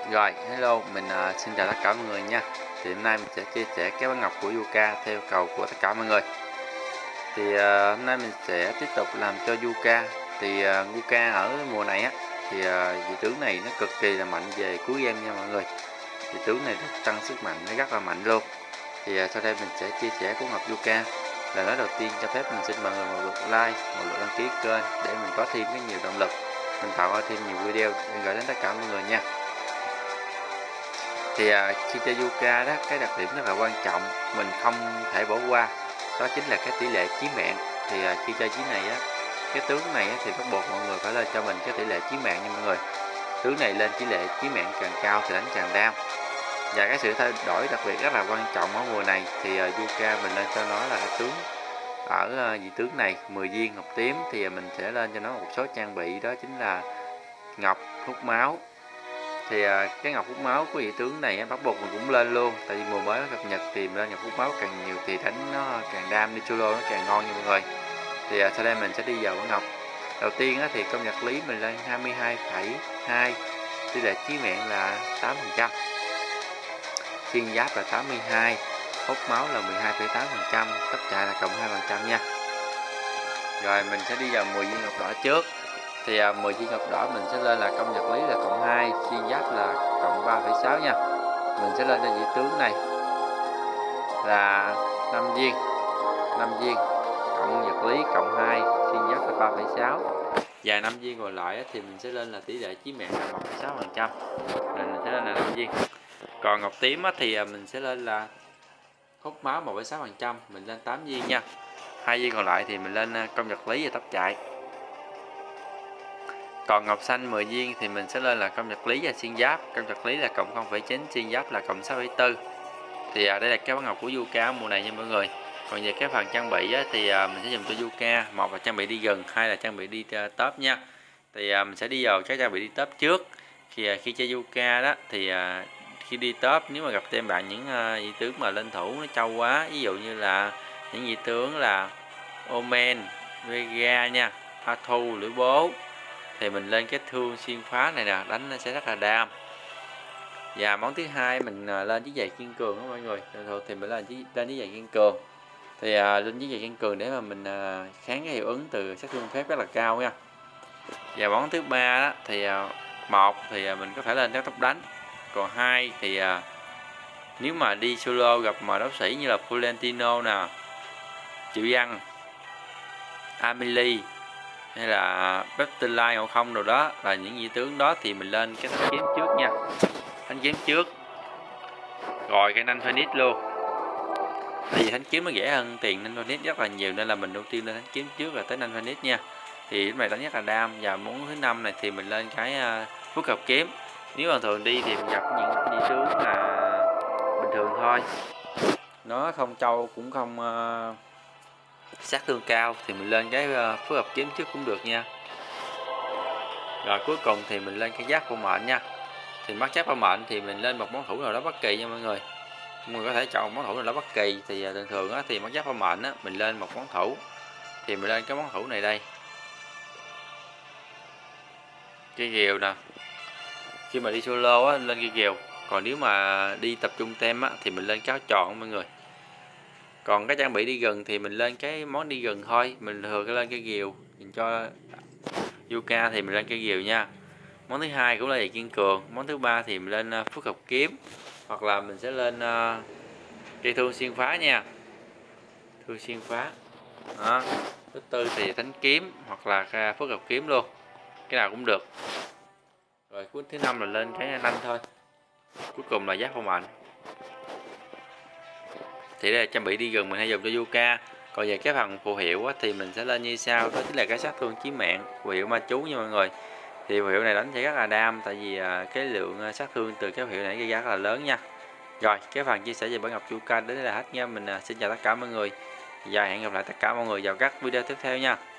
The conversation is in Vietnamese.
Rồi, hello, mình xin chào tất cả mọi người nha. Thì hôm nay mình sẽ chia sẻ cái bán ngọc của Yuka theo yêu cầu của tất cả mọi người. Thì hôm nay mình sẽ tiếp tục làm cho Yuka. Thì Yuka ở mùa này á, thì vị tướng này nó cực kỳ là mạnh về cuối game nha mọi người. Vị tướng này tăng sức mạnh nó rất là mạnh luôn. Thì sau đây mình sẽ chia sẻ của ngọc Yuka. Là nói đầu tiên cho phép mình xin mọi người một lượt like, một lượt đăng ký kênh để mình có thêm cái nhiều động lực. Mình tạo ra thêm nhiều video để gửi đến tất cả mọi người nha. Thì khi chơi Yuka đó, cái đặc điểm rất là quan trọng mình không thể bỏ qua, đó chính là cái tỷ lệ chí mạng. Thì khi chơi chí này á, cái tướng này á, thì bắt buộc mọi người phải lên cho mình cái tỷ lệ chí mạng nha mọi người. Tướng này lên tỷ lệ chí mạng càng cao thì đánh càng đam. Và cái sự thay đổi đặc biệt rất là quan trọng ở mùa này thì Yuka mình lên cho nó là cái tướng ở vị tướng này 10 viên ngọc tím, thì mình sẽ lên cho nó một số trang bị, đó chính là ngọc hút máu. Thì cái ngọc hút máu của vị tướng này bắt buộc mình cũng lên luôn, tại vì mùa mới nó cập nhật thì lên ngọc hút máu càng nhiều thì đánh nó càng đam, đi solo nó càng ngon nha mọi người. Thì sau đây mình sẽ đi vào con ngọc. Đầu tiên thì công nhật lý mình lên 22,2, tỷ lệ chí mạng là 8%, xuyên giáp là 82, hút máu là 12,8%, tốc chạy là cộng 2% nha. Rồi mình sẽ đi vào 10 viên ngọc đỏ trước. Thì 10 viên ngọc đỏ mình sẽ lên là công nhật lý là cộng 2, xuyên giáp là cộng 3,6 nha. Mình sẽ lên cho vị tướng này là 5 viên cộng nhật lý cộng 2, xuyên giáp là 3,6. Và 5 viên còn lại thì mình sẽ lên là tỷ lệ chí mạng là 1,6%, nên mình sẽ lên là 5 viên. Còn ngọc tím thì mình sẽ lên là hút máu 1,6%, mình lên 8 viên nha. 2 viên còn lại thì mình lên công nhật lý và tốc chạy. Còn ngọc xanh 10 viên thì mình sẽ lên là công nhật lý và xuyên giáp. Công nhật lý là cộng 0,9, xuyên giáp là cộng 6,4. Thì đây là cái bán ngọc của Yuka mùa này nha mọi người. Còn về cái phần trang bị thì mình sẽ dùng cho Yuka, một là trang bị đi gần, hai là trang bị đi top nha. Thì mình sẽ đi vào cái trang bị đi top trước. Khi chơi Yuka đó thì khi đi top, nếu mà gặp thêm bạn những vị tướng mà lên thủ nó trâu quá, ví dụ như là những vị tướng là Omen, Vega nha, Athu, lưỡi bố, thì mình lên cái thương xuyên phá này nè, đánh nó sẽ rất là đam. Và món thứ hai mình lên chiếc giày kiên cường đó mọi người. Thường thì mình lên chiếc giày kiên cường. Thì lên chiếc giày kiên cường để mà mình kháng cái hiệu ứng từ sát thương phép rất là cao nha. Và món thứ ba đó thì một thì mình có thể lên các tốc đánh. Còn hai thì nếu mà đi solo gặp mà đấu sĩ như là Florentino nè, Triệu Văn, Amelie hay là Beptile hoặc không, rồi đó là những vị tướng đó thì mình lên cái thanh kiếm trước nha, thanh kiếm trước rồi cái nanh phoenix luôn. Tại vì thanh kiếm nó rẻ hơn tiền nanh phoenix rất là nhiều, nên là mình ưu tiên lên thanh kiếm trước là tới nanh phoenix nha. Thì lúc này đánh rất là đam. Và món thứ năm này thì mình lên cái phước hợp kiếm. Nếu mà thường đi thì mình gặp những vị tướng là bình thường thôi, nó không trâu cũng không sát thương cao, thì mình lên cái phối hợp kiếm trước cũng được nha. Rồi cuối cùng thì mình lên cái giáp của mệnh nha. Thì mắt giáp của mệnh thì mình lên một món thủ nào đó bất kỳ nha mọi người. Mọi người có thể chọn một món thủ nào đó bất kỳ. Thì thường thường thì mắt giáp của mệnh mình lên một món thủ, thì mình lên cái món thủ này đây, cây rìu nè. Khi mà đi solo lên cây rìu. Còn nếu mà đi tập trung tem thì mình lên cái áo tròn mọi người. Còn cái trang bị đi gần thì mình lên cái món đi gần thôi. Mình thường lên cây rìu. Mình cho Yuka thì mình lên cây rìu nha. Món thứ hai cũng là giày kiên cường. Món thứ ba thì mình lên phước hợp kiếm, hoặc là mình sẽ lên cây thương xuyên phá nha, thương xuyên phá đó. Thứ tư thì thánh kiếm hoặc là phước hợp kiếm luôn, cái nào cũng được. Rồi cuối thứ năm là lên cái nanh thôi. Cuối cùng là giáp phong mệnh. Thì đây là trang bị đi gần mình hay dùng cho Yuka. Còn về cái phần phù hiệu thì mình sẽ lên như sau, đó chính là cái sát thương chí mạng, phù hiệu ma chú nha mọi người. Thì phù hiệu này đánh sẽ rất là đam, tại vì cái lượng sát thương từ cái phù hiệu này gây ra rất là lớn nha. Rồi cái phần chia sẻ về bản ngọc Yuka đến đây là hết nha. Mình xin chào tất cả mọi người và hẹn gặp lại tất cả mọi người vào các video tiếp theo nha.